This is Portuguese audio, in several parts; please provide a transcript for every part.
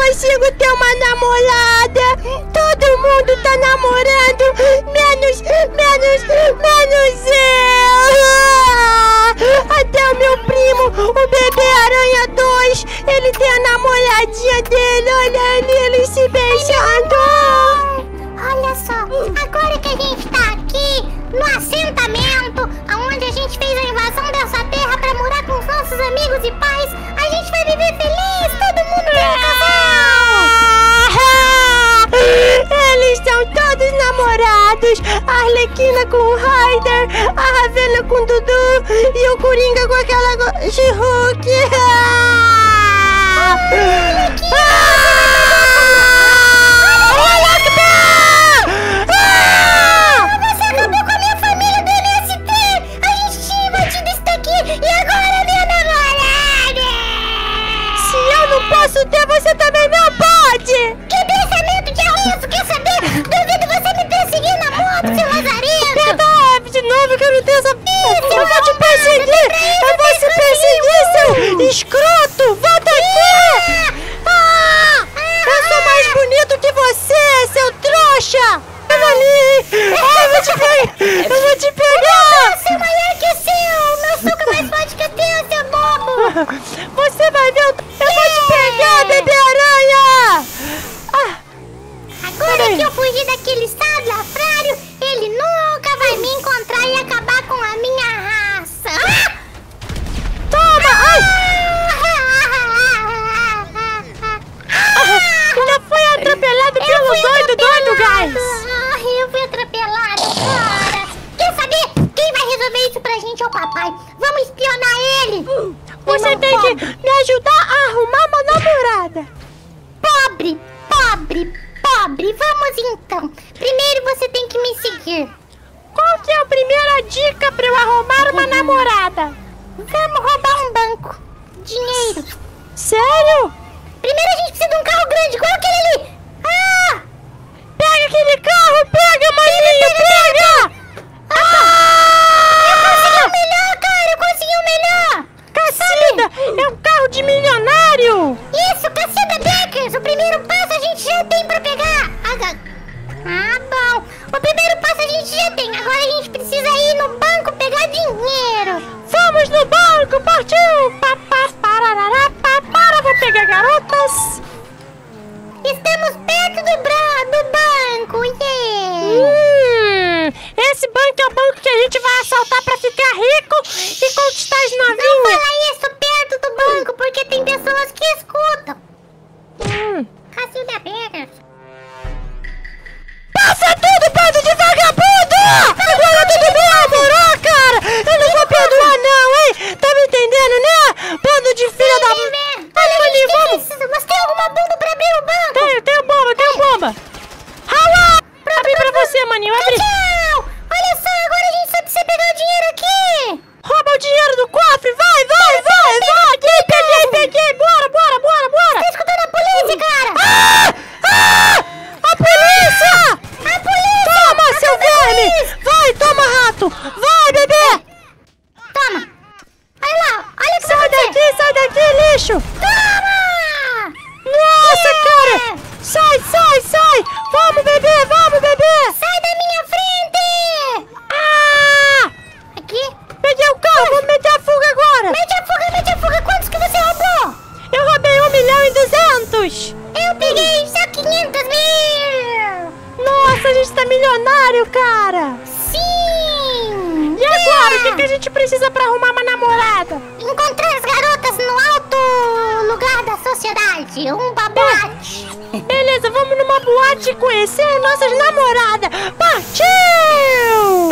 consigo ter uma namorada. Todo mundo tá namorando, menos eu. Até o meu primo, o Bebê Aranha 2, ele tem a namoradinha dele, olha eles se beijando. Olha só, agora que a gente tá aqui no assentamento, onde a gente fez a invasão dessa terra pra morar com os nossos amigos e pais, a gente vai viver feliz, todo mundo tem um casal! Eles são todos namorados, a Arlequina com o Ryder, a Ravena com o Dudu e o Coringa com aquela She-Hulk. Você acabou com a minha família do MST! A gente tinha invadido isso daqui e agora minha namorada! Se eu não posso ter, você também não pode! Que pensamento de isso? Quer saber? Duvido você me perseguir na moto, seu lazarento! Tenta de novo que eu não tenho essa... Eu vou te perseguir! Eu vou te perseguir, seu escroto! Volta aqui! Eu sou mais bonito que você, seu trouxa! Eu vou te pegar! Eu vou te pegar! Meu braço é maior que o seu! Meu soco é mais forte que o teu, seu bobo! Você vai ver! Eu vou te pegar, Bebê Aranha! Agora que eu fugi daquele salafrário, ele nunca vai me encontrar e acabar com a minha raça! Toma! Ai! Ainda foi atropelado pelo doido, gás! Eu fui atropelado, cara! Quer saber? Quem vai resolver isso pra gente é o papai! Vamos espionar ele! Você tem que me ajudar a arrumar uma namorada! Pobre! Vamos então! Primeiro você tem que me seguir! Qual que é a primeira dica pra eu arrumar uma namorada? Vamos roubar um banco! Dinheiro! Sério? Primeiro a gente precisa de um carro grande, igual aquele ali! Ah! Pega aquele carro! Pega, maninho! Pega! Eu consegui o melhor, cara! Eu consegui o melhor! Cacida! É um carro de milionário! Isso, Cacida Beckers! O primeiro passo a gente já tem pra pegar! Bom! O primeiro passo a gente já tem! Agora a gente precisa ir no banco pegar dinheiro! Vamos no banco! Partiu! Vou pegar garotas! Estamos perto do banco! Yeah! Esse banco é o banco que a gente vai assaltar pra ficar rico e conquistar as Não novinhas! fala isso perto do banco, porque tem pessoas que escutam! Cacilda Beckers! Passa tudo, bando de vagabundo! Agora todo mundo namorou, cara! Eu não vou perdoar não, hein? Tá me entendendo, né? Bando de filha da... Vamos ali, vamos! Você tem alguma bomba pra abrir o banco? Tenho bomba! Rala! Abri pra você, maninho, abri! Tchau! Olha só, agora a gente só precisa pegar o dinheiro aqui! Rouba o dinheiro do cofre, vai! Peguei! Bora! Tá escutando a polícia, cara? A polícia! A polícia! Toma, seu verme! Vai, toma, rato! Vai, bebê! Toma! Olha lá, olha o que Sai daqui, lixo! Toma! Nossa, cara! Sai! Vamos, bebê! Sai da minha frente! Aqui? Peguei o carro, vamos meter a fuga agora! Mete a fuga! Quantos que você roubou? Eu roubei 1.200.000! Eu peguei só 500.000! Nossa, a gente tá milionário, cara! Sim! E agora, o que a gente precisa pra arrumar uma namorada? Encontrar as garotas no alto lugar da sociedade, um babate. Beleza, vamos numa boate conhecer nossas namoradas! Partiu!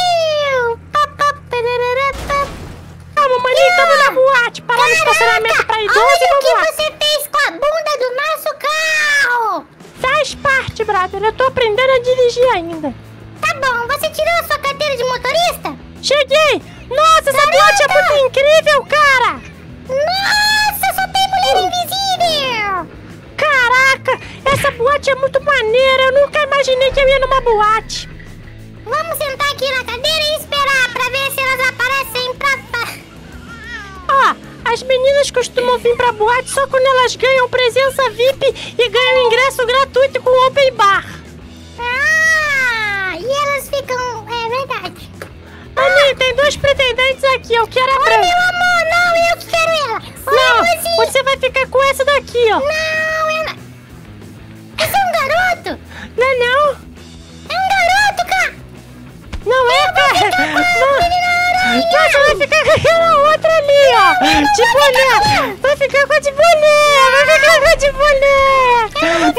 Vamos, maninho, estamos na boate! Parar no estacionamento pra idoso e olha o vamos que lá! você fez com a bunda do nosso carro! Faz parte, brother, eu tô aprendendo a dirigir ainda! Tá bom, você tirou a sua carteira de motorista? Cheguei! Nossa, essa boate é muito incrível, cara! Nossa, só tem mulher invisível! Caraca, essa boate é muito maneira! Eu nunca imaginei que eu ia numa boate! Vamos sentar aqui na cadeira e esperar pra ver se elas aparecem pra... Ó, a As meninas costumam vir pra boate só quando elas ganham presença VIP e ganham ingresso gratuito com open bar. Ah, e elas ficam... É verdade. Maninho, tem 2 pretendentes aqui, eu quero a branca. Meu amor, não, eu que quero ela. Não, você vai ficar com essa daqui, ó. Não, ela... Esse é um garoto? Não é não? É um garoto, cara. Não é, cara. Não, você vai ficar com aquela outra ali, ó. De boné. Vai ficar com a de boné. Vai ficar com a de boné.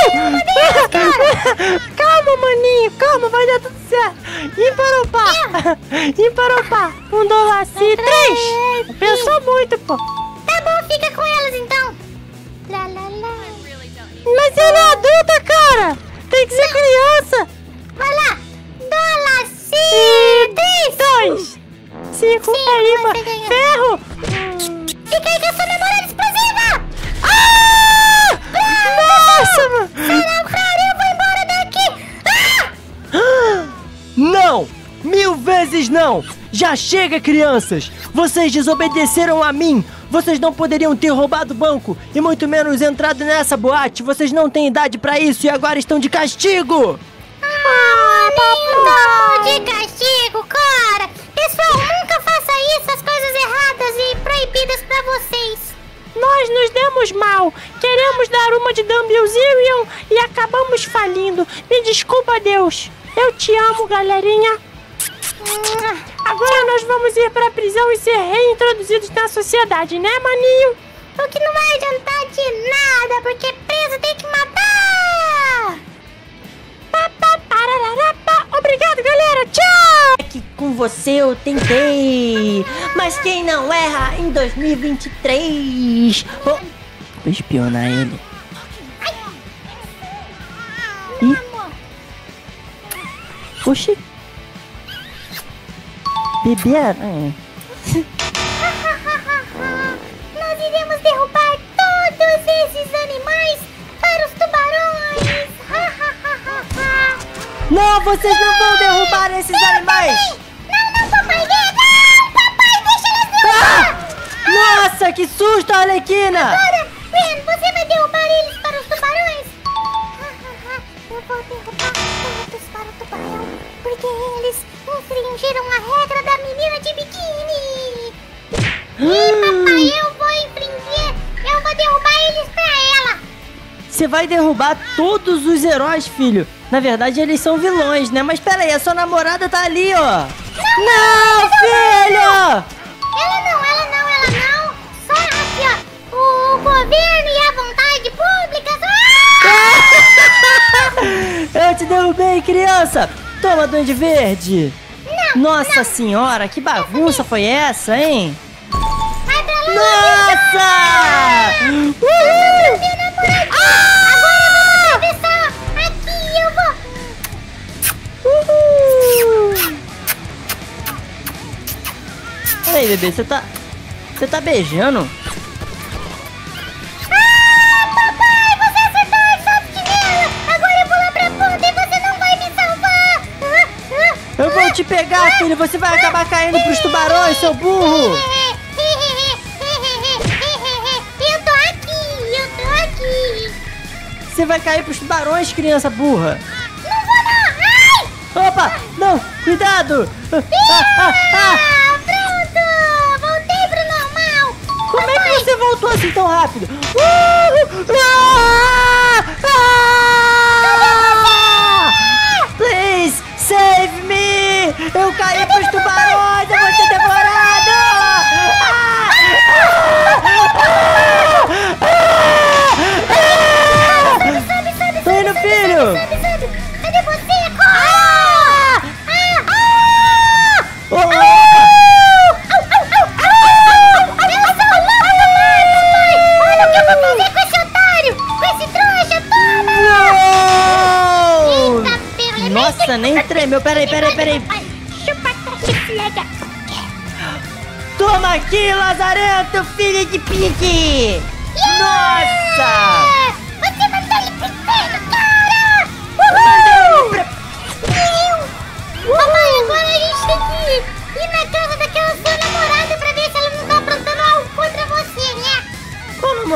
Não! Calma, maninho. Calma, vai dar tudo certo. Ímpar ou par? $1, sim. 3. Pensou muito, pô. Tá bom, fica com elas então. Lá, lá, lá. Mas ela é adulta, cara. Tem que ser criança. Vai lá. $, sim. 3. 2. 5. É ímpar. você ganhou. Ferro. Fica aí com a sua memória explosiva. Ah! Nossa, mano. Não, cara, eu vou embora daqui. Ah! Não! 1000 vezes não! Já chega, crianças! Vocês desobedeceram a mim! Vocês não poderiam ter roubado o banco e muito menos entrado nessa boate! Vocês não têm idade pra isso e agora estão de castigo! Não, de castigo, cara. Pessoal, nunca faça isso, as coisas erradas e proibidas pra vocês. Nós nos demos mal. Queremos dar uma de Dan Bilzerian e acabamos falindo. Me desculpa, Deus. Eu te amo, galerinha. Agora nós vamos ir pra prisão e ser reintroduzidos na sociedade, né, maninho? O que não vai adiantar de nada, porque preso tem que matar. Obrigado, galera. Tchau! É que com você eu tentei! Mas quem não erra em 2023? Oh, vou espionar ele. Ih. Oxi. Bebê aranha. Nós iremos derrubar todos esses animais para os tubarões. Não, vocês não vão derrubar esses animais! Não, papai, não, papai, deixa elas derrubar. Nossa, que susto, Arlequina! Agora, Ren, você vai derrubar eles para os tubarões? Eu vou derrubar todos para o tubarão, porque eles infringiram a regra da menina de biquíni. E papai, eu vou infringir, eu vou derrubar eles pra ela. Você vai derrubar todos os heróis, filho. Na verdade, eles são vilões, né? Mas pera aí, a sua namorada tá ali, ó. Não, filho! Ela não. Só aqui, ó. O governo e a vontade pública. Eu te derrubei, criança! Toma, Duende Verde! Não, Nossa senhora, que bagunça foi essa, hein? vai pra lá. Nossa! Meu namoradinho. Agora vamos atravessar. Aqui eu vou. Peraí, bebê, você tá beijando? Papai, você acertou o salto de vela. Agora eu vou lá pra ponta e você não vai me salvar. Eu vou te pegar, filho! Você vai acabar caindo pros tubarões, seu burro! Eu tô aqui. Você vai cair pros tubarões, criança burra! Não vou não. Ai! Opa! Não! Cuidado! Pronto! Voltei pro normal! Como é que você voltou assim tão rápido? Please, save me! Eu caí pros tubarões! Eu vou ser devorado! Sobe, Tô indo, filho! sobe! Cadê você? Corre! Oh! Eu sou louca, papai! Olha o que eu vou fazer com esse otário! Com esse trouxa, toma! Não! Eita, perla, Nossa, nem tremeu. Peraí. Chupa essa chifleta! Toma aqui, lazarento, filho de pique! Nossa! Você mandou ele pro inferno, cara! Papai, agora a gente tem que ir na casa daquela sua namorada pra ver se ela não tá aprontando algo contra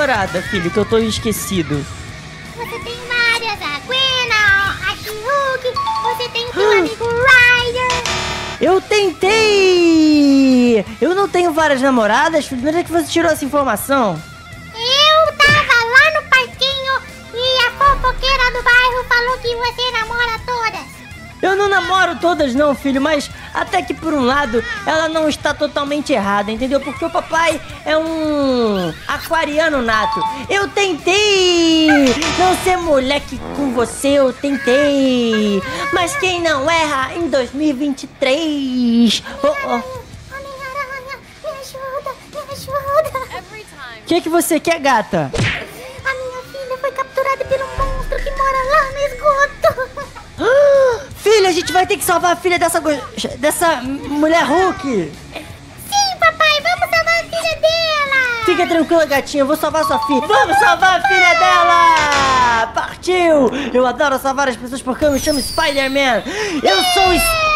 namorada, filho, que eu tô esquecido? Você tem várias, a Gwen, a She-Hulk, você tem seu amigo Ryder. Eu tentei! Eu não tenho várias namoradas, filho. Onde é que você tirou essa informação? Eu tava lá no parquinho e a fofoqueira do bairro falou que você namora todas. Eu não namoro todas não, filho, mas até que por um lado ela não está totalmente errada, entendeu? Porque o papai é um aquariano nato. Eu tentei não ser moleque com você, eu tentei. Mas quem não erra em 2023? Homem-Aranha, me ajuda, me ajuda. O que você quer, gata? A minha filha foi capturada pelo monstro que mora lá no esgoto. Filha, a gente vai ter que salvar a filha dessa mulher Hulk. Sim, papai, vamos salvar a filha dela. Fica tranquila, gatinha, eu vou salvar sua filha. Vamos salvar a filha dela! Partiu! Eu adoro salvar as pessoas porque eu me chamo Spider-Man. Eu sou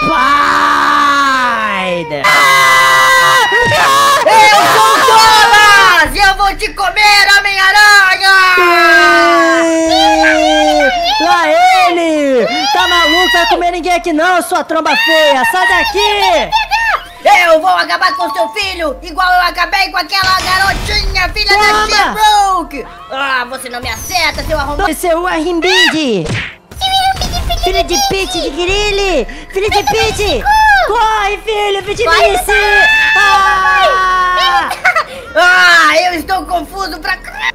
Spider! Eu sou Thomas! Eu vou te comer, Homem-Aranha! Lá ele! Tá maluco? Vai comer ninguém aqui não, sua tromba feia! Sai daqui! Eu vou acabar com seu filho, igual eu acabei com aquela garotinha, filha da Toma! She-Hulk! Ah, você não me acerta, seu arrombado! Esse é o Arrimbide! Filho de Pete de Gurile! Filho de Pete! Corre, filho! Pete Minici! Ah, eu estou confuso pra...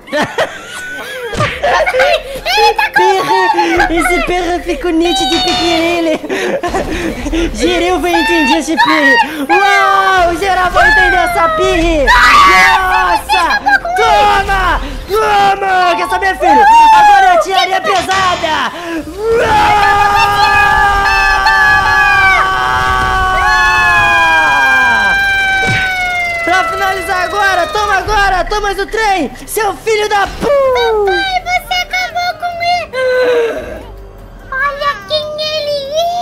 Esse perra fica nítido de Piquirele. Giril vai entender esse pirre. Uau, geral vai entender essa pirre. Nossa, toma, toma. Quer saber, filho? Agora é a tiaria pesada. Pra finalizar agora, toma mais o trem, seu filho da puta. Papai, você acabou com ele. Olha quem ele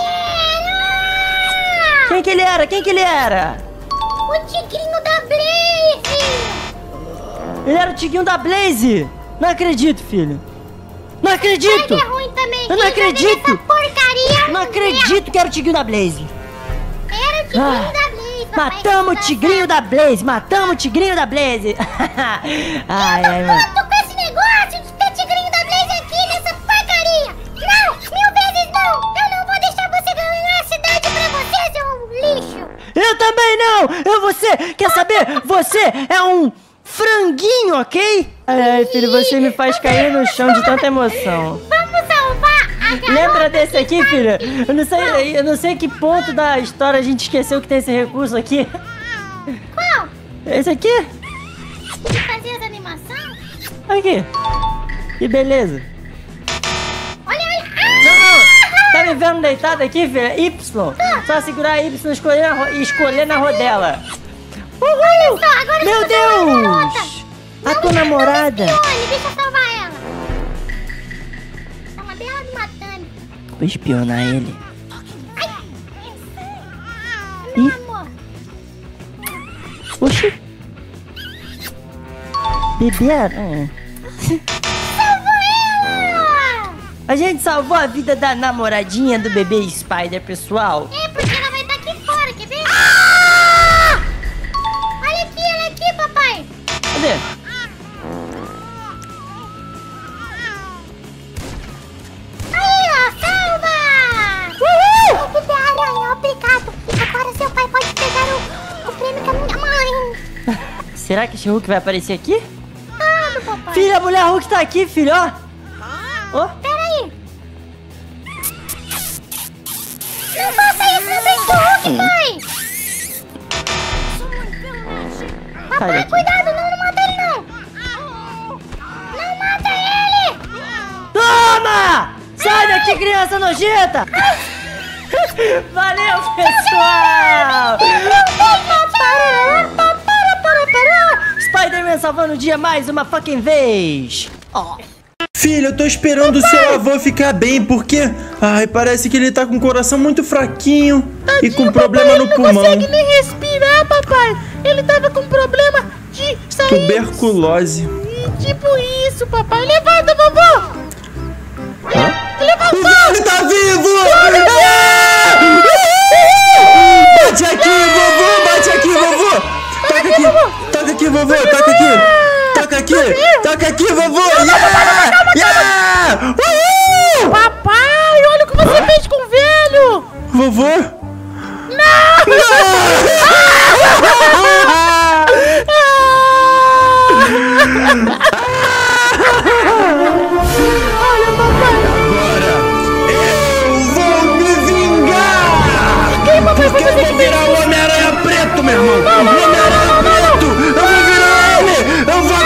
era. Quem que ele era? O tigrinho da Blaze. Ele era o tiguinho da Blaze. Não acredito, filho. Não acredito. Ele é ruim também. Eu não Quem já viu acredito. essa porcaria? Não acredito que era o tiguinho da Blaze. Era o tigrinho Ah, da Blaze. papai. Matamos o tigrinho da Blaze. Matamos o tigrinho da Blaze. Ai, mano. Eu tô com esse negócio de ter tigrinho da Blaze aqui nessa porcaria. Não, 1000 vezes não. Eu não vou deixar você ganhar a cidade pra você, seu lixo. Eu também não. Quer saber? Você é um franguinho, ok? Ai, filho, você me faz cair no chão de tanta emoção. Vamos salvar a garota. Lembra desse aqui, filha? Eu não sei que ponto da história a gente esqueceu que tem esse recurso aqui. Qual? Esse aqui? De fazer as animações? Aqui. Que beleza. Olha. Não. Tá me vendo deitado aqui, filha? Y. Só segurar Y e escolher na rodela. Olha só, agora Meu eu vou salvar a garota. Deus! A tua namorada. Espione, deixa eu salvar ela. É uma bela de matando. Vou espionar ele. Meu Ih. amor. Oxi. Bebê aranha. Salvou ela. A gente salvou a vida da namoradinha do bebê Spider, pessoal. É, porque ela vai estar aqui fora, quer ver? Olha aqui, ela aqui, papai. Cadê? Aí, ó, salva! Uhul! Bebê aranha, obrigado. Agora seu pai pode pegar o prêmio da minha mãe. Será que esse Hulk vai aparecer aqui? Vamos, papai. Filha, a mulher Hulk tá aqui, filho, ó. Ó. Peraí. Não faça isso na frente do Hulk, pai. Sai Papai, daqui. cuidado, não mata ele, não. Não mata ele. Toma! Sai daqui, criança nojenta! Valeu, pessoal! Spider-Man salvando o dia mais uma fucking vez! Ó. Filho, eu tô esperando o seu avô ficar bem, porque... Ai, parece que ele tá com o coração muito fraquinho e com problema no pulmão. nem respirar, papai. Ele tava com problema de saúde. Tuberculose. tipo isso, papai. Levanta, vovô. Levanta. O velho tá vivo! Bate aqui, vovô! Bate aqui, vovô! Toca aqui! Toca aqui, vovô! Toca aqui! Toca aqui! Toca aqui, vovô! Yeah! Uhul! Papai, olha o que você fez com o velho. Vovô? Não! Olha, papai. Agora eu vou me vingar! Porque eu vou virar o Homem-Aranha preto, meu irmão! O Homem-Aranha preto! Eu vou virar ele! Eu vou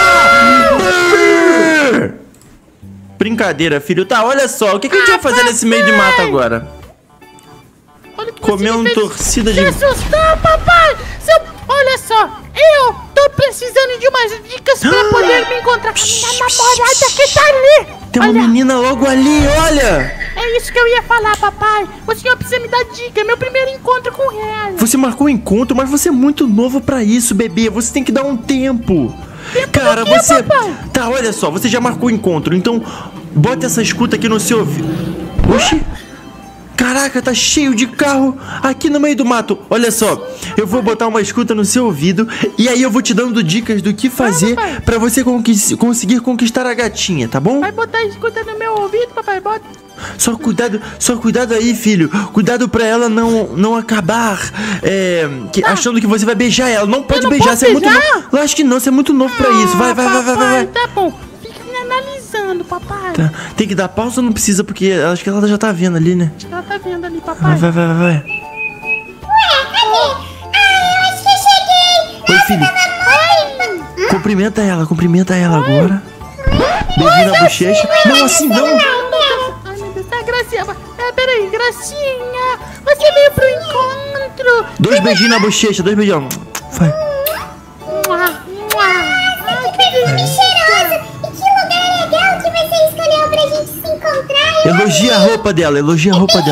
acabar! Brincadeira, filho. Tá, olha só. O que a gente vai fazer nesse meio de mato agora? Olha o que Comer você uma fez. torcida de... Me assustou, papai! Olha só, eu tô precisando de umas dicas pra poder me encontrar com a minha namorada que tá ali! Tem uma Olha, menina logo ali, olha! é isso que eu ia falar, papai! O senhor precisa me dar dica, é meu primeiro encontro com ela! Você marcou um encontro, mas você é muito novo pra isso, bebê. Você tem que dar um tempo. Cara, do quê, você... papai? Tá, olha só, você já marcou o encontro, então bota essa escuta aqui no seu ouvido. Oxi! Caraca, tá cheio de carro aqui no meio do mato. Olha só, eu vou botar uma escuta no seu ouvido e aí eu vou te dando dicas do que fazer pra você conseguir conquistar a gatinha, tá bom? Vai botar a escuta no meu ouvido, papai, bota! Só cuidado aí, filho. Cuidado pra ela não acabar achando que você vai beijar ela. Não pode não beijar, posso você é muito beijar? novo. Eu acho que não, você é muito novo pra isso. Vai. Papai, tá bom, fica me analisando, papai! Tá. Tem que dar pausa ou não precisa? Porque acho que ela já tá vendo ali, né? Ela tá vendo ali, papai! Vai. Ué, cadê? Eu acho que eu cheguei. Oi, filho. Cumprimenta ela agora. Beijinho na bochecha. Não, assim não. Ai, meu Deus, tá, Gracinha. Peraí, Gracinha. Você veio pro encontro. 2 beijinhos na bochecha, 2 beijão. Vai. Que perfume cheiroso. E que lugar legal que você escolheu pra gente se encontrar. Elogia a roupa dela, Reservado, né?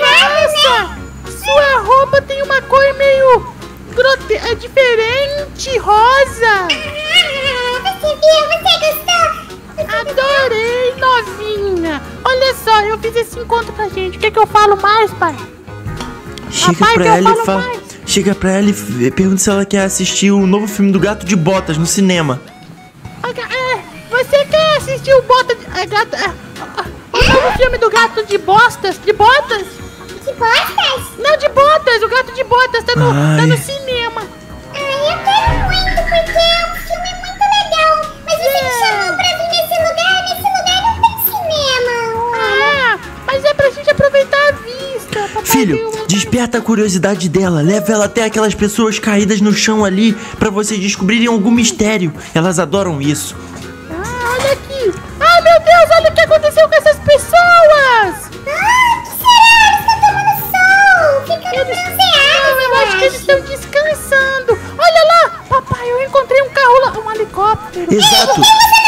Sua roupa tem uma cor meio diferente, rosa. Você viu? Você gostou? Adorei, novinha. Olha só, eu fiz esse encontro pra gente. O que eu falo mais, pai? Chega Papai, pra que eu ela e falo fala. mais. Chega pra ela e pergunta se ela quer assistir o novo filme do Gato de Botas no cinema. Você quer assistir o o novo filme do Gato de Bostas? De Botas? De botas? Não, de Botas. O Gato de Botas tá no Ai. cinema. Ai, eu quero muito, porque é um filme muito legal. Mas você me chamou pra vir nesse lugar. Nesse lugar não tem cinema. Mas é pra gente aproveitar a vista. Papai, Filho, tem uma- desperta a curiosidade dela. Leva ela até aquelas pessoas caídas no chão ali pra vocês descobrirem algum mistério. Elas adoram isso. Olha aqui. Ai, meu Deus, olha o que aconteceu com essas pessoas. Que será? Eles estão tomando sol. Ficando bronzeados, Eu acho que eles estão descansando. Olha lá, papai, eu encontrei um carro lá, um helicóptero. Exato.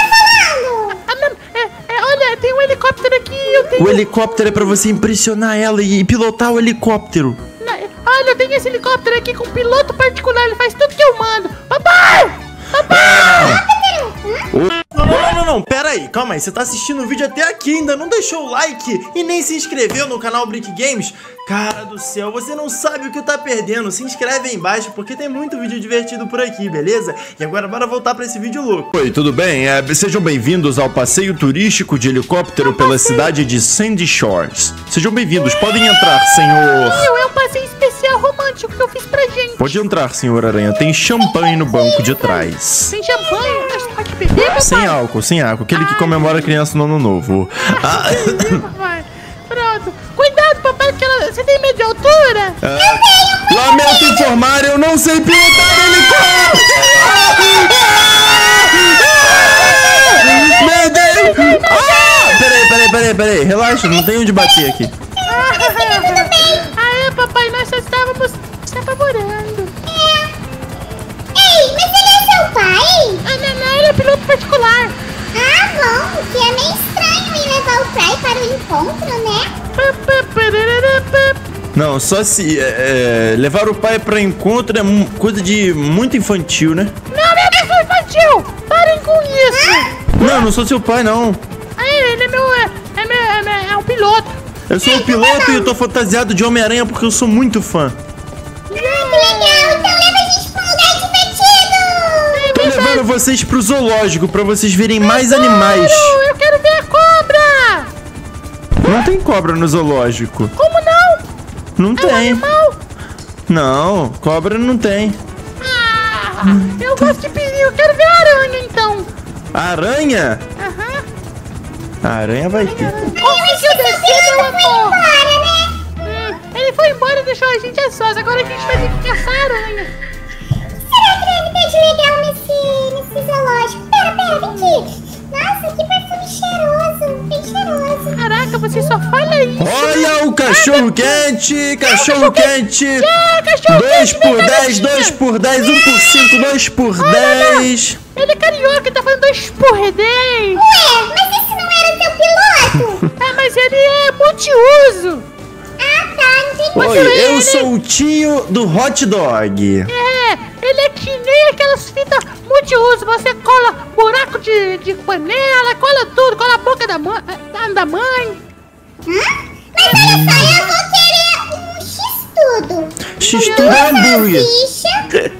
Olha, tem um helicóptero aqui. Eu tenho... O helicóptero é pra você impressionar ela e pilotar o helicóptero. Olha, eu tenho esse helicóptero aqui com piloto particular. Ele faz tudo que eu mando. Papai! Papai! Não, pera aí, calma aí. Você tá assistindo o vídeo até aqui, ainda não deixou o like e nem se inscreveu no canal Brick Games? Cara do céu, você não sabe o que tá perdendo. Se inscreve aí embaixo porque tem muito vídeo divertido por aqui, beleza? E agora bora voltar pra esse vídeo louco. Oi, tudo bem? Sejam bem-vindos ao passeio turístico de helicóptero pela cidade de Sandy Shores. Sejam bem-vindos, podem entrar, senhor. É um passeio especial romântico que eu fiz pra gente. Pode entrar, senhor Aranha. Tem champanhe no banco de trás. Tem champanhe? Mas pode beber, papai? Sem álcool, aquele que comemora a criança no ano novo. Papai, pronto. Cuidado, papai, que você tem medo de altura? Lamento informar, eu não sei pilotar helicóptero! Meu Deus! Peraí, relaxa, não tem onde bater aqui. Papai, nós só estávamos se apavorando. Ei, mas ele é seu pai? Não, ele é piloto particular. Bom, que é meio estranho em levar o pai para o encontro, né? Não, só se levar o pai pra encontro é coisa de muito infantil, né? Não, meu Deus, tio, parem com isso. Não, não sou seu pai, não. Aí, ele é um piloto. Eu sou o piloto e eu tô fantasiado de Homem-Aranha porque eu sou muito fã. Que legal, então leva a gente pra um lugar divertido. Tô levando vocês pro zoológico pra vocês verem mais animais. Eu quero ver a cobra. Não tem cobra no zoológico. Como não? Não tem. Animal. Não, cobra não tem. Eu gosto de perigo, eu quero ver a aranha então. Aranha? Aham. A aranha vai ter. Como que eu desci, meu amor? Ele foi embora e deixou a gente a sós. Agora a gente vai ter que caçar a aranha. Será que deve ter de legal nesse zoológico? Pera, vem aqui. Nossa, que perfume cheiroso. Bem cheiroso. Caraca, você só fala isso. Olha o cachorro quente, cachorro quente. Cachorro 2 quente, por vem cá, 10, 2 por 10, 1 por 5, 2 por 10. Ele é carioca, tá falando 2 por 10. Ué, mas esse não era teu piloto? Mas ele é multiuso. Ah, tá, entendi. Oi, eu sou o tio do hot dog. Ele é que nem aquelas fitas multiuso. Você cola buraco de panela, cola tudo, cola a boca da mãe. Mas olha só, eu vou querer um X-tudo. X-tudo é hambúrguer. X-tudo.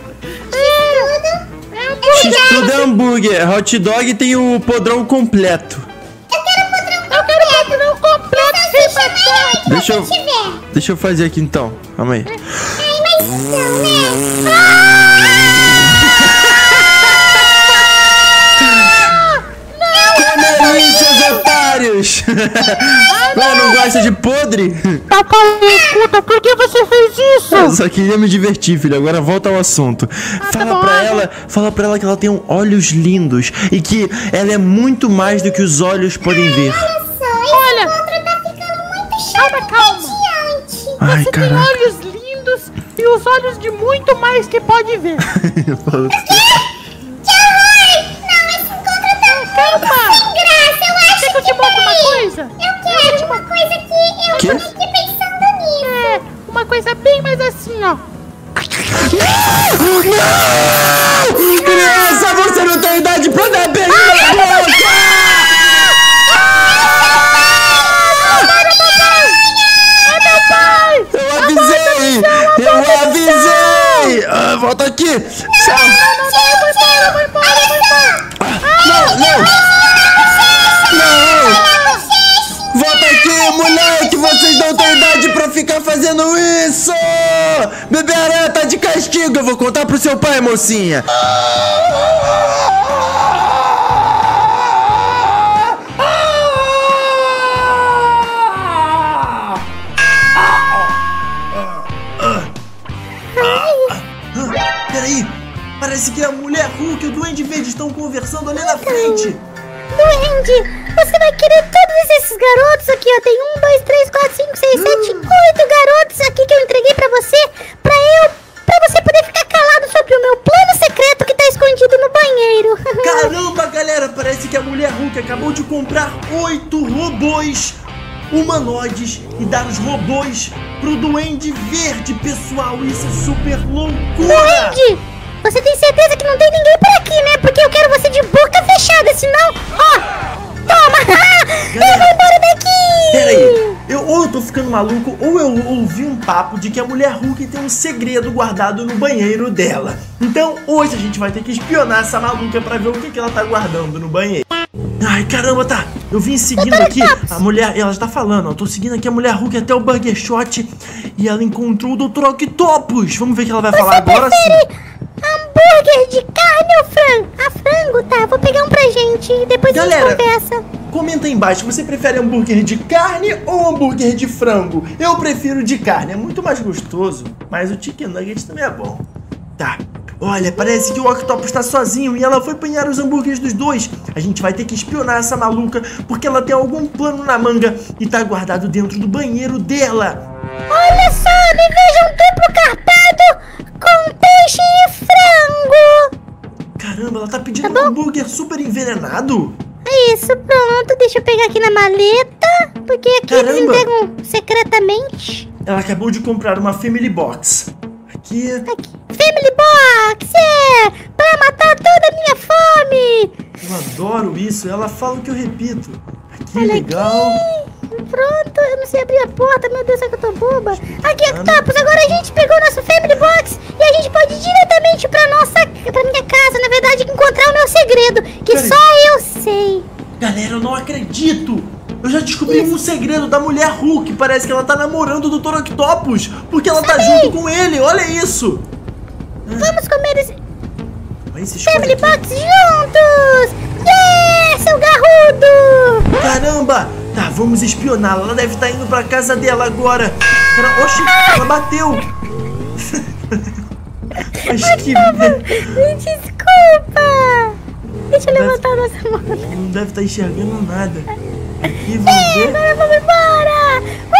X-tudo é hambúrguer. Hot dog tem o podrão completo. Eu quero Eu quero padrão completo sem batata. Deixa eu fazer aqui então. Calma aí. Ai, mas não, né? Come seus otários! Não gosta de podre? Papai, escuta, por que você fez isso? Eu só queria me divertir, filho. Agora volta ao assunto. Fala pra ela que ela tem olhos lindos e que ela é muito mais do que os olhos podem ver. Olha, Outro tá ficando muito chato. calma. Ai, Você tem caraca. olhos lindos e os olhos de muito mais que pode ver. Não, esse encontro tá Calma. sem graça. Eu acho Quer que eu te mostre uma coisa? Eu quero uma coisa que eu Quê? tô aqui pensando nisso. Uma coisa bem mais assim, ó. Criança, você não tem idade pra dar beijo na boca! Eu avisei! Volta aqui! Não! Volta aqui, moleque! Vocês não têm idade pra ficar fazendo isso! Bebê aranha tá de castigo! Eu vou contar pro seu pai, mocinha! Peraí! Parece que a mulher Hulk e o Duende Verde estão conversando ali na frente! Duende, você vai querer todos esses garotos aqui, ó. Tem 1, 2, 3, 4, 5, 6, 7, 8 garotos aqui que eu entreguei pra você. Pra você poder ficar calado sobre o meu plano secreto que tá escondido no banheiro. Caramba, galera! Parece que a mulher Hulk acabou de comprar 8 robôs humanoides e dar os robôs pro Duende Verde, pessoal! Isso é super loucura! Duende, você tem certeza que não tem ninguém por aqui, né? Porque eu quero você de boca fechada, senão... Ó, toma! Eu vou embora daqui! Peraí, ou eu tô ficando maluco, ou eu ouvi um papo de que a mulher Hulk tem um segredo guardado no banheiro dela. Então hoje a gente vai ter que espionar essa maluca pra ver o que ela tá guardando no banheiro. Ai, caramba, tá. Eu vim seguindo aqui a mulher, ela está falando, ó. Tô seguindo aqui a mulher Hulk até o Burger Shot e ela encontrou o Dr. Octopus. Vamos ver o que ela vai falar agora sim. Hambúrguer de carne ou frango? A frango, tá? Vou pegar um pra gente e depois Galera, a gente conversa. Comenta aí embaixo, você prefere hambúrguer de carne ou hambúrguer de frango? Eu prefiro de carne, é muito mais gostoso, mas o chicken nugget também é bom. Tá, olha, parece que o Octopus tá sozinho e ela foi apanhar os hambúrgueres dos dois. A gente vai ter que espionar essa maluca, porque ela tem algum plano na manga e tá guardado dentro do banheiro dela. Olha só, me vejo um duplo carpado com peixe e frango. Caramba, ela tá pedindo um hambúrguer super envenenado? É isso, pronto. Deixa eu pegar aqui na maleta, porque aqui eles Caramba. entregam secretamente. Ela acabou de comprar uma Family Box. Aqui. Aqui. Family Box, pra matar toda a minha isso, ela fala o que eu repito. Aqui, Olha legal. aqui. Pronto, eu não sei abrir a porta, meu Deus, será que eu tô boba? Aqui, Octopus, agora a gente pegou nosso Family Box e a gente pode ir diretamente pra minha casa, na verdade, encontrar o meu segredo, que Peraí. só eu sei. Galera, eu não acredito! Eu já descobri um segredo da mulher Hulk. Parece que ela tá namorando o Dr. Octopus, porque ela tá junto com ele, olha isso! Vamos comer esse Olha esses Family coisas aqui. Box juntos! Yeah, seu garrudo! Caramba! Tá, vamos espioná-la. Ela deve estar indo pra casa dela agora. Oxi, ela bateu! Acho que Me desculpa! Deixa eu levantar a nossa mão. não deve estar enxergando nada. Aqui, vamos ver. Agora vamos embora!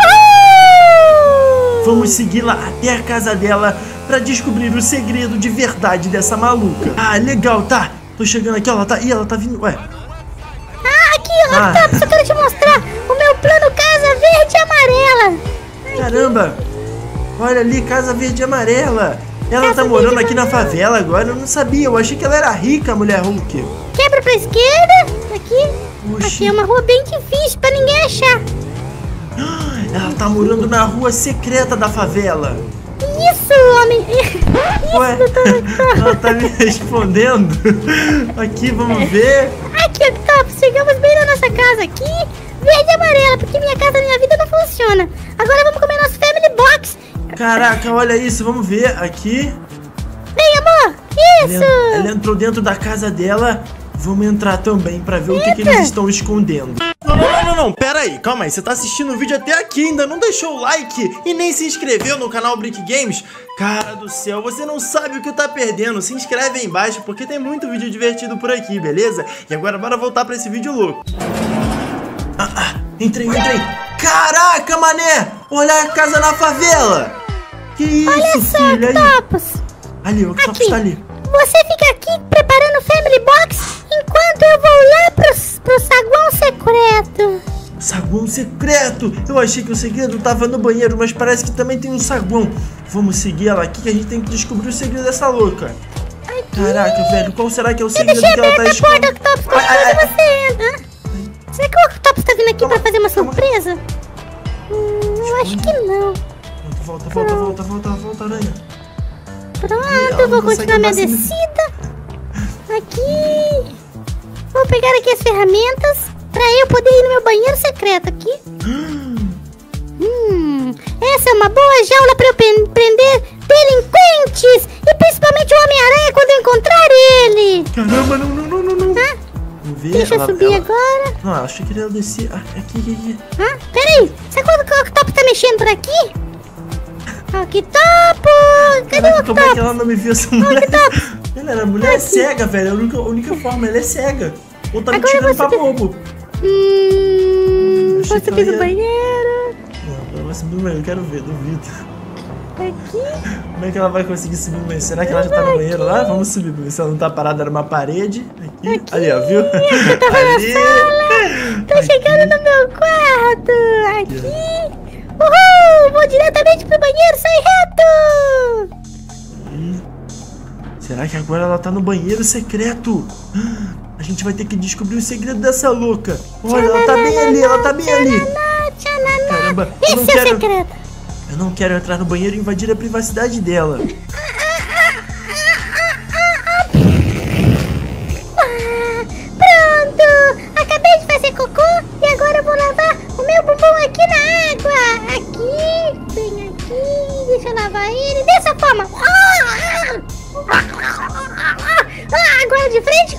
Uhul! Vamos segui-la até a casa dela pra descobrir o segredo de verdade dessa maluca. Ah, legal, tá. Tô chegando aqui, ó, ela tá vindo, ué. Aqui, Octopus, eu quero te mostrar o meu plano casa verde e amarela. Caramba. Olha ali, casa verde e amarela. Ela tá morando aqui na favela agora, eu não sabia. Eu achei que ela era rica, a mulher Hulk. Quebra pra esquerda. Aqui. Oxi. Aqui é uma rua bem difícil pra ninguém achar. Ela tá morando na rua secreta da favela. Isso, homem. Ué, ela tá me respondendo. Aqui, vamos ver. Aqui, Octopus, chegamos bem na nossa casa aqui. Verde e amarela, porque minha casa, minha vida não funciona. Agora vamos comer nosso Family Box. Caraca, olha isso, vamos ver aqui. Vem, amor. Isso. Ela entrou dentro da casa dela. Vamos entrar também pra ver o que eles estão escondendo. Não, pera aí, calma aí. Você tá assistindo o vídeo até aqui, ainda não deixou o like e nem se inscreveu no canal Brick Games? Cara do céu, você não sabe o que tá perdendo. Se inscreve aí embaixo porque tem muito vídeo divertido por aqui, beleza? E agora bora voltar pra esse vídeo louco. Entrei. Caraca, mané! Olha a casa na favela! Que isso, Olha só, filha? Aí. Octopus. Ali, o Octopus Aqui. tá ali. Você fica aqui preparando o Family Box enquanto eu vou lá pro saguão secreto. Saguão secreto! Eu achei que o segredo tava no banheiro, mas parece que também tem um saguão. Vamos seguir ela aqui que a gente tem que descobrir o segredo dessa louca. Caraca, velho, qual será que é o segredo que ela tá Aberta a porta, escondendo? Octopus, quando você entra. Será que o Octopus tá vindo aqui pra fazer uma surpresa? Eu acho que não. Volta, aranha. Pronto, Ela eu vou não consegue continuar minha andar sem- descida. Aqui. Vou pegar aqui as ferramentas pra eu poder ir no meu banheiro secreto aqui. Essa é uma boa jaula pra eu prender delinquentes e principalmente o Homem-Aranha quando eu encontrar ele. Caramba, não. Vamos ver. Deixa eu subir agora. Não, achei que ele ia descer. Aqui. Peraí, sabe quando o Octopus tá mexendo por aqui? Octopus! Cadê o Caraca, como é que Octopus? ela não me viu essa mulher? Ela era mulher cega, velho. A única forma, ela é cega. Ou tá me Agora tirando você pra bobo. Vou achei que subir ela no ia- banheiro. Não, ela vai subir no banheiro, eu quero ver, duvido. Aqui. Como é que ela vai conseguir subir no banheiro? Será que ela já tá no banheiro lá? Vamos subir, pra ver se ela não tá parada numa parede. Aqui. Ali, ó, viu? Ali. Tô chegando no meu quarto. Aqui. Uhul! Vou diretamente pro banheiro, sai reto! Será que agora ela tá no banheiro secreto? A gente vai ter que descobrir o segredo dessa louca. Olha, ela tá bem ali, Tchananá. Caramba, eu não Esse é o quero... secreto. Eu não quero entrar no banheiro e invadir a privacidade dela. Pronto! Acabei de fazer cocô e agora eu vou lavar o meu bumbum aqui na água. Aqui, bem aqui. Deixa eu lavar ele dessa forma. Agora de frente.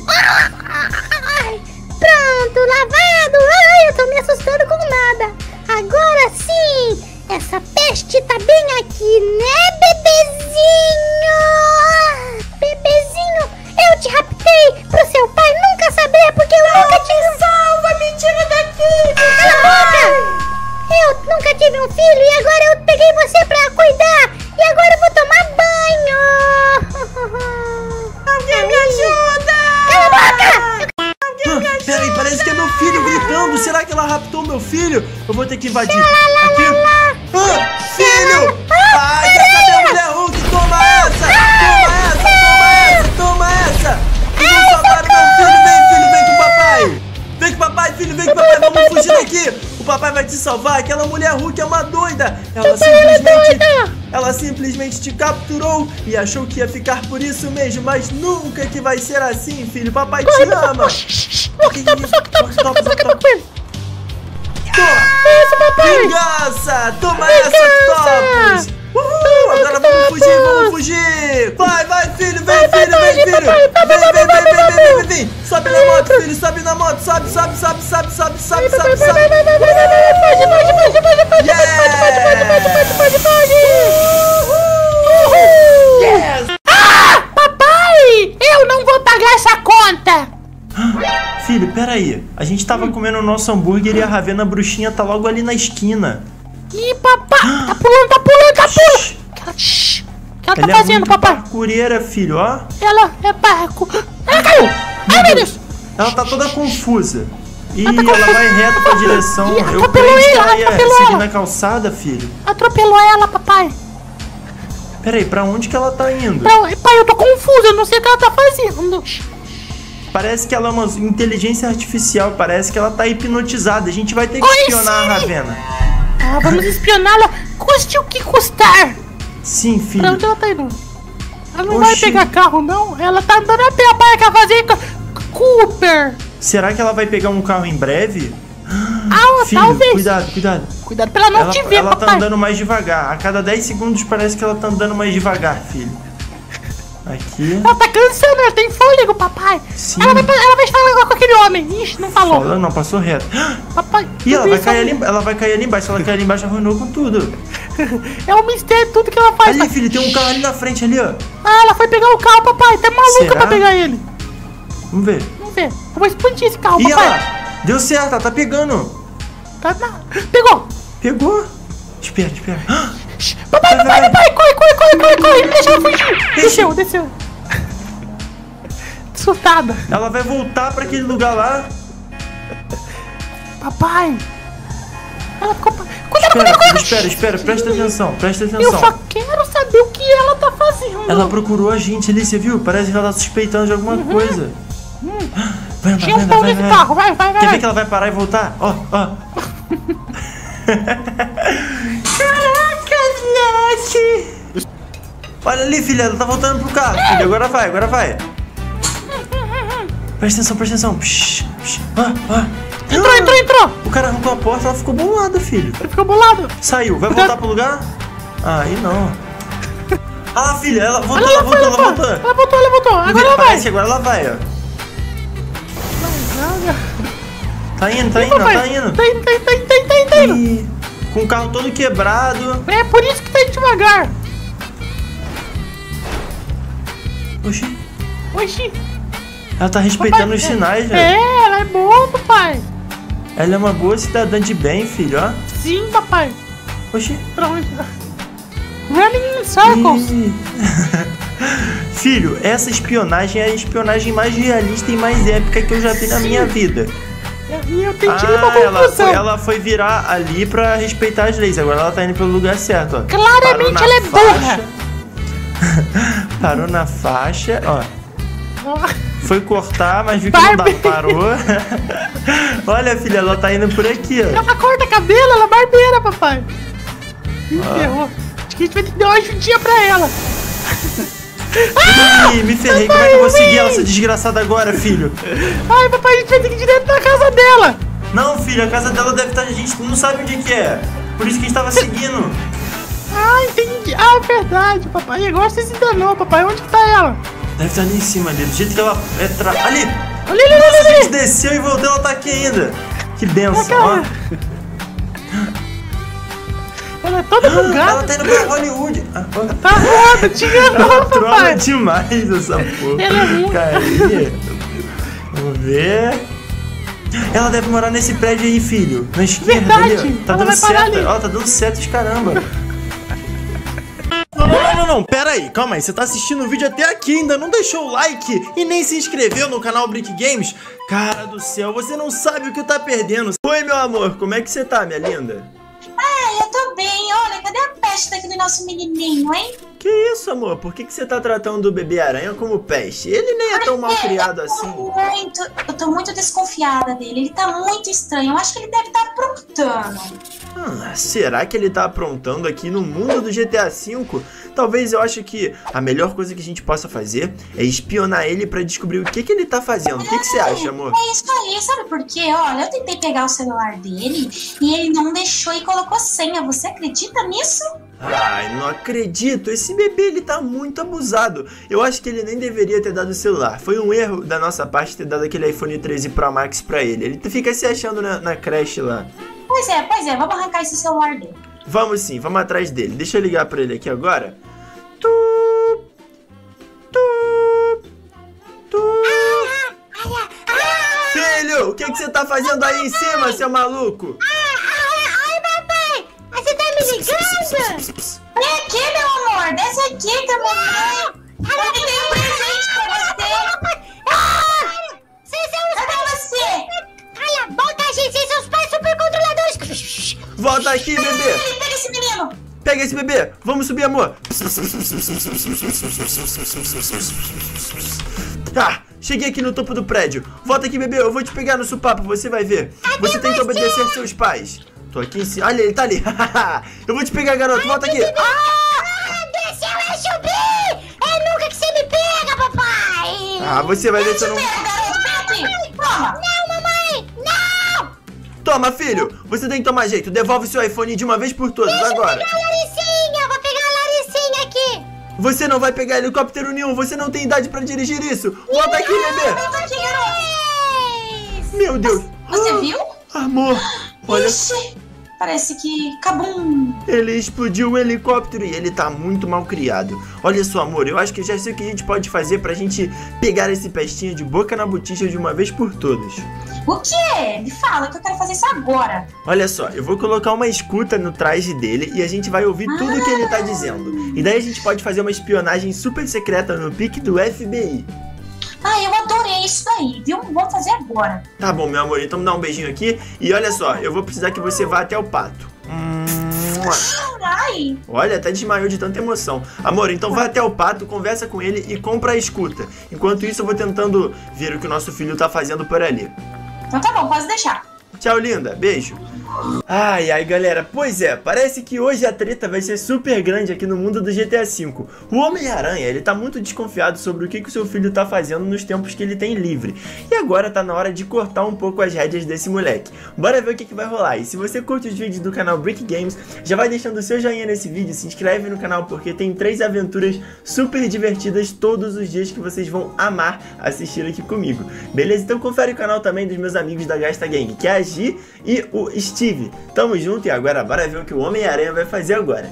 Pronto, lavado. Ai, eu tô me assustando com nada. Agora sim, essa peste tá bem aqui, né, bebezinho? Bebezinho, eu te raptei pro seu pai nunca saber, porque eu nunca tive... Salva, me tira daqui! Cala a boca! Eu nunca tive um filho e agora eu peguei você pra cuidar. E agora eu vou tomar banho. Alguém me ajuda! Cala a boca! Peraí, parece que é meu filho gritando. Será que ela raptou meu filho? Eu vou ter que invadir. Aqui. Filho! Ai, cadê a mulher Hulk? Toma essa! Toma essa! Não salvaram meu filho! Vem com o papai! vai te salvar. Aquela mulher Hulk é uma doida. Ela simplesmente te capturou e achou que ia ficar por isso mesmo, mas nunca que vai ser assim, filho. Papai te ama. Vingança! Toma essa, Octopus! Uhul! Agora vamos fugir! Vai, filho! Vem, filho! Vem! Sobe na moto, filho! Sobe na moto! Sobe! Yes! Papai! Eu não vou pagar essa conta! Filho, peraí. A gente tava comendo o nosso hambúrguer e a Ravena bruxinha tá logo ali na esquina. Ih, papai! Tá pulando! O que ela tá fazendo, papai? Parkureira, filho, ó. Ela é barco. Ela caiu! Ai, meu Deus! Ela tá toda confusa. E ela vai reto pra direção. Eu atropelou creio que ela, ela ia atropelou seguir ela. na calçada, filho. Atropelou ela, papai. Peraí, pra onde que ela tá indo? Pai, eu tô confusa, eu não sei o que ela tá fazendo. Parece que ela é uma inteligência artificial. Parece que ela tá hipnotizada. A gente vai ter que espionar a Ravena. Ah, vamos espioná-la. Custe o que custar. Sim, filho. Pra onde ela tá indo? Ela não vai pegar carro, não. Ela tá andando a pé, pai, quer fazer Cooper. Será que ela vai pegar um carro em breve? Filho, talvez. Cuidado. Cuidado pra ela não te ver, ela papai. tá andando mais devagar. A cada 10 segundos parece que ela tá andando mais devagar, filho. Aqui. Ela tá cansando, ela tem fôlego, papai. Sim. Ela vai falar com aquele homem. Ixi, não falou. Ela não, passou reto. Papai. E ela vai cair ali embaixo. Se ela cair ali embaixo, arruinou com tudo. É um mistério tudo que ela faz. Ali, filho, tem um carro ali na frente, ali, ó. Ah, ela foi pegar o carro, papai. Tá maluca pra pegar ele. Vamos ver. Eu vou explodir esse carro, papai. Ela? Deu certo, ela tá pegando. Pegou. Espera. Papai, corre. Deixa ela fugir. Desceu. Surtada. Ela vai voltar pra aquele lugar lá. Papai. Ela ficou... Espera, presta atenção. Eu só quero saber o que ela tá fazendo. Ela procurou a gente ali, você viu? Parece que ela tá suspeitando de alguma coisa. Vai. Carro. Vai. Quer ver que ela vai parar e voltar? Ó. Caraca, Nath! Olha ali, filha, ela tá voltando pro carro, filha. Agora vai. Presta atenção. Entrou. O cara arrancou a porta, ela ficou bolada, filho. Ele ficou bolado. Saiu, vai voltar pro lugar? Aí não. Ah, filha, ela voltou. Ela voltou. Agora ela vai. Parece que agora ela vai, ó. Tá indo. Tá indo. E com o carro todo quebrado. É por isso que tá indo devagar. Oxi. Ela tá respeitando os sinais, velho. É, ela é boa, papai. Ela é uma boa cidadã de bem, filho, ó. Sim, papai. Oxi. Pra onde? Running in circles. Filho, essa espionagem é a espionagem mais realista e mais épica que eu já vi na minha vida. E eu tentei uma conclusão. Ela foi virar ali pra respeitar as leis. Agora ela tá indo pelo lugar certo, ó. Claramente ela é burra. Parou na faixa, ó. Foi cortar, mas viu que não dá. Parou. Olha, filha, ela tá indo por aqui, ó. Ela corta cabelo, ela é barbeira, papai. Ferrou. Acho que a gente vai ter que dar uma ajudinha pra ela. Ih, me ferrei. Como é que eu vou seguir essa desgraçada agora, filho? Ai, papai, a gente vai ter que ir direto na casa dela. Não, filho, a casa dela deve estar... A gente não sabe onde que é. Por isso que a gente tava seguindo. Ah, entendi. Ah, verdade, papai. E agora você se danou, papai. Onde que tá ela? Deve estar ali em cima, ali. Do jeito que ela é... Ali! Ali. A gente desceu e voltou, ela tá aqui ainda. Que benção, ó. Ela é toda bugada. Ela tá indo pra Hollywood. Tá roda, te enganou, ela papai. trola demais essa porra. Ela é muito. Caí. Vamos ver. Ela deve morar nesse prédio aí, filho. Na esquerda. Verdade. Ali, ó. Tá ela dando vai parar certo. ali. Ó, tá dando certo os caramba. Não, pera aí, calma aí, você tá assistindo o vídeo até aqui, ainda não deixou o like e nem se inscreveu no canal Brick Games? Cara do céu, você não sabe o que tá perdendo. Oi, meu amor, como é que você tá, minha linda? Ai, eu tô bem. Olha, cadê a festa aqui do nosso menininho, hein? Que Que isso, amor? Por que você tá tratando o bebê aranha como peste? Ele nem é tão mal criado assim. Eu tô muito desconfiada dele. Ele tá muito estranho. Eu acho que ele deve estar aprontando. Será que ele tá aprontando aqui no mundo do GTA V? Talvez eu acho que a melhor coisa que a gente possa fazer é espionar ele pra descobrir o que ele tá fazendo. O que você acha, amor? É isso aí, sabe por quê? Olha, eu tentei pegar o celular dele e ele não deixou e colocou senha. Você acredita nisso? Ai, não acredito. Esse bebê, ele tá muito abusado. Eu acho que ele nem deveria ter dado o celular. Foi um erro da nossa parte ter dado aquele iPhone 13 Pro Max pra ele. Ele fica se achando na creche lá. Pois é, vamos arrancar esse celular dele. Vamos sim, vamos atrás dele. Deixa eu ligar pra ele aqui agora. Filho, o que você tá fazendo aí em cima, seu maluco? Ai, papai! Você tá me ligando? Vem aqui, meu amor. Desce aqui, que a mamãe. Eu tenho um presente pra você. Cadê você? Cala a boca, gente! Vocês são os pais super controladores! Volta aqui, bebê! Pega esse menino! Pega esse bebê! Vamos subir, amor! Tá, cheguei aqui no topo do prédio. Volta aqui, bebê, eu vou te pegar no supapo, você vai ver. Você tem que obedecer seus pais. Tô aqui em cima. Olha, ele tá ali. Eu vou te pegar, garoto. Volta aqui. Desceu, eu subi! É nunca que você me pega, papai! Você vai ver se eu não... Pega, garoto, vem aqui! Toma! Não, mamãe! Não! Toma, filho! Você tem que tomar jeito. Devolve seu iPhone de uma vez por todas, agora. Pegar a Laricinha! Eu vou pegar a Laricinha aqui! Você não vai pegar helicóptero nenhum. Você não tem idade pra dirigir isso. Volta aqui, bebê. Volta aqui, garoto! Meu Deus. Você viu? Amor, olha... Ixi, parece que... Cabum! Ele explodiu o helicóptero e ele tá muito mal criado. Olha só, amor, eu acho que eu já sei o que a gente pode fazer pra gente pegar esse pestinha de boca na boticha de uma vez por todas. O quê? Me fala que eu quero fazer isso agora. Olha só, eu vou colocar uma escuta no traje dele e a gente vai ouvir tudo que ele tá dizendo. E daí a gente pode fazer uma espionagem super secreta no pique do FBI. Eu adorei isso daí, viu? Vou fazer agora. Tá bom, meu amor, então me dá um beijinho aqui. E olha só, eu vou precisar que você vá até o pato. Ai! Olha, até desmaiou de tanta emoção. Amor, então vai até o pato, conversa com ele e compra a escuta. Enquanto isso, eu vou tentando ver o que o nosso filho tá fazendo por ali. Então tá bom, pode deixar. Tchau, linda. Beijo. Ai, galera, pois é, parece que hoje a treta vai ser super grande aqui no mundo do GTA V. O Homem-Aranha, ele tá muito desconfiado sobre o que o seu filho tá fazendo nos tempos que ele tem livre. E agora tá na hora de cortar um pouco as rédeas desse moleque. Bora ver o que vai rolar. E se você curte os vídeos do canal Brick Games, já vai deixando o seu joinha nesse vídeo, se inscreve no canal porque tem 3 aventuras super divertidas todos os dias que vocês vão amar assistir aqui comigo. Beleza? Então confere o canal também dos meus amigos da Gasta Gang, que é a Gi e o Steve. Tamo junto e agora bora ver o que o Homem-Aranha vai fazer agora.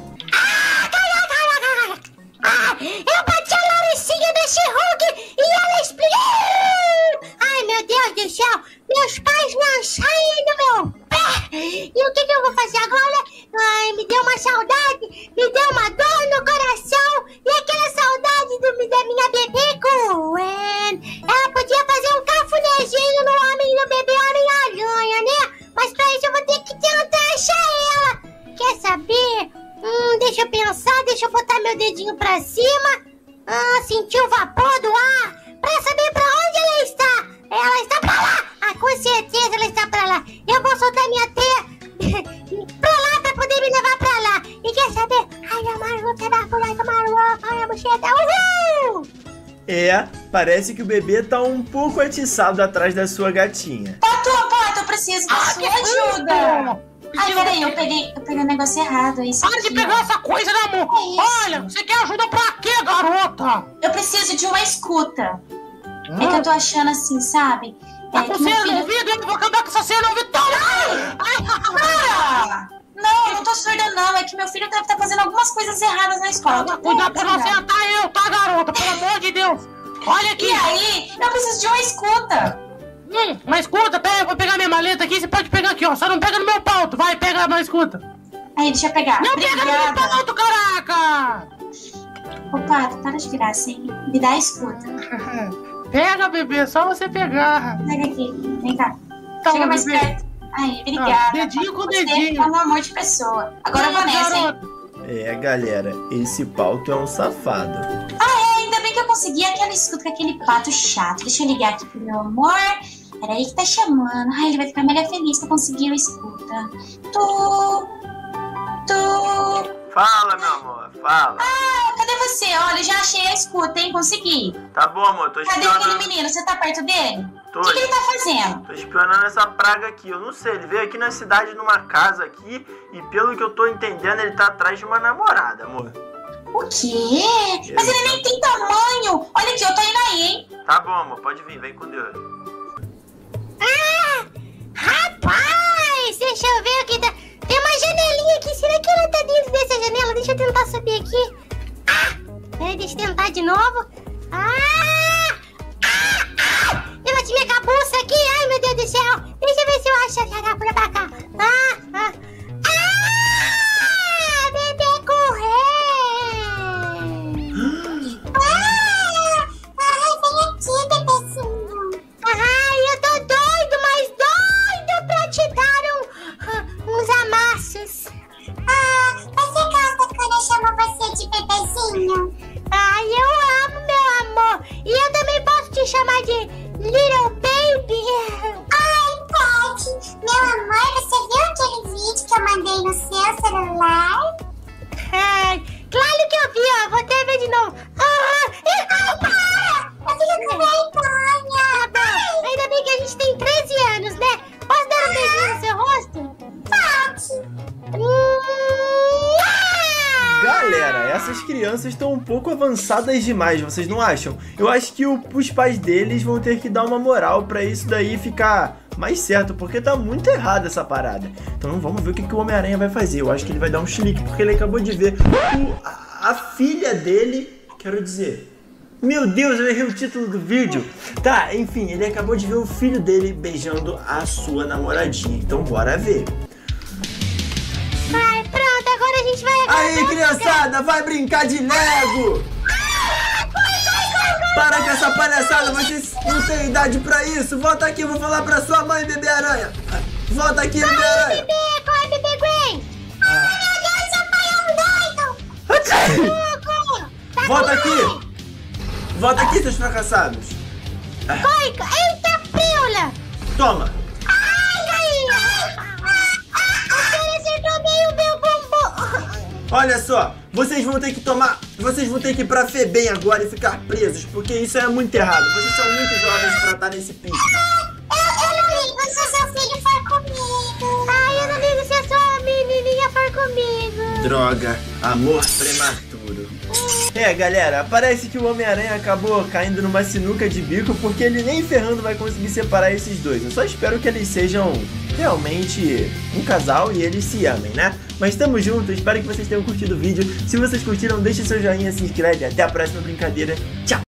Eu bati a Laricinha desse Hulk e ela explodiu! Ai, meu Deus do céu! Meus pais não saem do meu pé! E o que eu vou fazer agora? Ai, me deu uma saudade, me deu uma dor no coração e aquela saudade da minha bebê Gwen. Ela podia fazer um cafunézinho no bebê Homem-Aranha, né? Mas pra isso eu vou ter que tentar achar ela. Quer saber? Deixa eu pensar, deixa eu botar meu dedinho pra cima. Sentir o vapor do ar. Pra saber pra onde ela está. Ela está pra lá. Com certeza ela está pra lá. Eu vou soltar minha teia pra lá pra poder me levar pra lá. E quer saber? Ai, a maruta da furada maruca. Ai, a bucheta. Uhul! Parece que o bebê tá um pouco atiçado atrás da sua gatinha. Pato, eu preciso da sua ajuda. Ai, peraí, eu peguei o negócio errado. Para de pegar essa coisa, né, amor? Olha, você quer ajuda pra quê, garota? Eu preciso de uma escuta. É que eu tô achando assim, sabe? Tá com cera no ouvido? Eu vou acabar com essa cera no ouvido. Não, eu não tô surda não. É que meu filho deve estar fazendo algumas coisas erradas na escola. Cuidado pra não acertar eu, tá, garota? Pelo amor de Deus. Olha aqui. E aí? Eu preciso de uma escuta. Uma escuta? Pera, eu vou pegar minha maleta aqui. Você pode pegar aqui, ó. Só não pega no meu pauto. Vai, pega uma escuta. Aí, deixa eu pegar. Não pega no meu pauto, caraca. Ô, Pato, para de graça, hein? Me dá a escuta. Pega, bebê. Só você pegar. Pega aqui. Vem cá. Tá, chega mais bebê. perto. Aí, obrigada. Dedinho com Você dedinho. é um amor de pessoa. Agora eu vou nessa, hein? É, galera, esse Palto é um safado. Ainda bem que eu consegui aquela escuta com aquele pato chato. Deixa eu ligar aqui pro meu amor. Peraí que tá chamando. Ai, ele vai ficar mega feliz que eu consegui a escuta. Fala, meu amor, fala. Cadê você? Olha, já achei a escuta, hein? Consegui. Tá bom, amor, tô Cadê aquele menino? Você tá perto dele? Tô. O que ele tá fazendo? Tô espionando essa praga aqui, eu não sei, ele veio aqui na cidade numa casa aqui e pelo que eu tô entendendo ele tá atrás de uma namorada, amor. O quê? Mas ele nem tem tamanho. Olha aqui, eu tô indo aí, hein? Tá bom, amor, pode vir, vem com Deus. Rapaz, deixa eu ver o que tá... Tem uma janelinha aqui, será que ela tá dentro dessa janela? Deixa eu tentar subir aqui. Deixa eu tentar de novo. Eu bati minha cabeça aqui, ai meu Deus do céu. Deixa eu ver se eu acho a janela pra cá. Bebê correndo. Vem aqui, bebezinho. Eu tô doido, mas doido pra te dar uns amassos. Você gosta quando eu chamo você de bebezinho? Eu amo, meu amor. E eu também posso te chamar de Little Baby. Pode. Meu amor, você viu aquele vídeo que eu mandei no seu celular? Claro que eu vi, ó. Vou até ver de novo. Eu fico com vergonha. Ainda bem que a gente tem 13 anos, né? Posso dar um beijinho no seu rosto? Pode. Galera, essas crianças estão um pouco avançadas demais, vocês não acham? Eu acho que os pais deles vão ter que dar uma moral pra isso daí ficar mais certo, porque tá muito errado essa parada. Então vamos ver o que o Homem-Aranha vai fazer. Eu acho que ele vai dar um chilique, porque ele acabou de ver a filha dele, quero dizer... Meu Deus, eu errei o título do vídeo. Tá, enfim, ele acabou de ver o filho dele beijando a sua namoradinha. Então bora ver. Pronto, agora a gente vai... Aí, criançada, vai brincar de Lego! Para com essa palhaçada, vocês não têm idade pra isso. Volta aqui, eu vou falar pra sua mãe, bebê aranha. Volta aqui, bebê aranha. Corre, bebê Gwen. Meu Deus, seu pai é um doido. Volta aqui. Volta aqui, seus fracassados. Corre, eita, preula. Toma. Olha só, vocês vão ter que ir pra FEBEM agora e ficar presos, porque isso é muito errado. Vocês são muito jovens pra estar nesse piso. Eu não ligo se seu filho for comigo. Eu não ligo se a sua menininha for comigo. Droga, amor prematuro. Galera, parece que o Homem-Aranha acabou caindo numa sinuca de bico, porque ele nem ferrando vai conseguir separar esses dois. Eu só espero que eles sejam realmente um casal e eles se amem, né? Mas tamo junto, espero que vocês tenham curtido o vídeo. Se vocês curtiram, deixe seu joinha, se inscreve. Até a próxima brincadeira. Tchau!